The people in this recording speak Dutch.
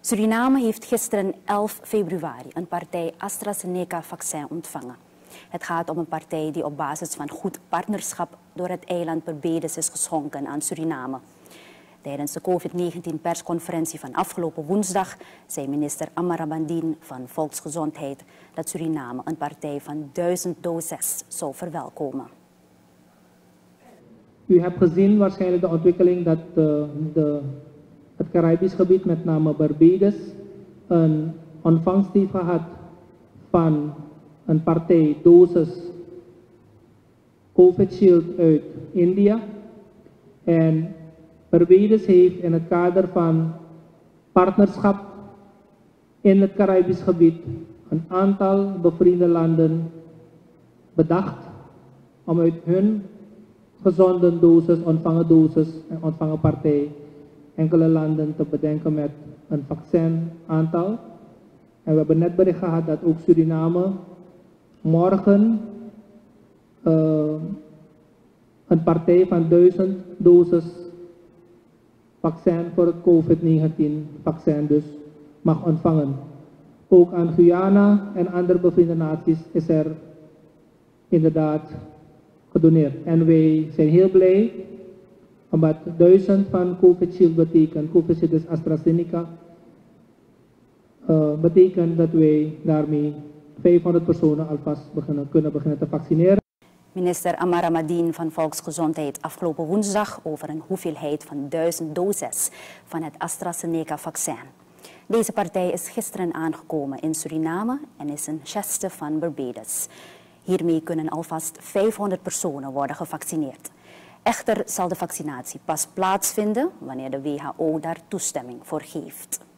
Suriname heeft gisteren 11 februari een partij AstraZeneca-vaccin ontvangen. Het gaat om een partij die op basis van goed partnerschap door het eiland Barbados is geschonken aan Suriname. Tijdens de COVID-19-persconferentie van afgelopen woensdag zei minister Amara Bandien van Volksgezondheid dat Suriname een partij van 1000 doses zou verwelkomen. U hebt gezien waarschijnlijk de ontwikkeling dat het Caribisch gebied, met name Barbados, een ontvangst heeft gehad van een partij dosis Covishield uit India. En Barbados heeft in het kader van partnerschap in het Caribisch gebied een aantal bevriende landen bedacht om uit hun gezonde dosis, en ontvangen partij enkele landen te bedenken met een vaccinaantal. En we hebben net bericht gehad dat ook Suriname morgen een partij van 1000 doses vaccin voor het COVID-19 vaccin dus mag ontvangen. Ook aan Guyana en andere bevriende naties is er inderdaad gedoneerd. En wij zijn heel blij, omdat 1000 van Covishield betekent, Covishield is AstraZeneca, betekent dat wij daarmee 500 personen alvast kunnen beginnen te vaccineren. Minister Amara Bandien van Volksgezondheid afgelopen woensdag over een hoeveelheid van 1000 doses van het AstraZeneca-vaccin. Deze partij is gisteren aangekomen in Suriname en is een geste van Barbados. Hiermee kunnen alvast 500 personen worden gevaccineerd. Echter zal de vaccinatie pas plaatsvinden wanneer de WHO daar toestemming voor geeft.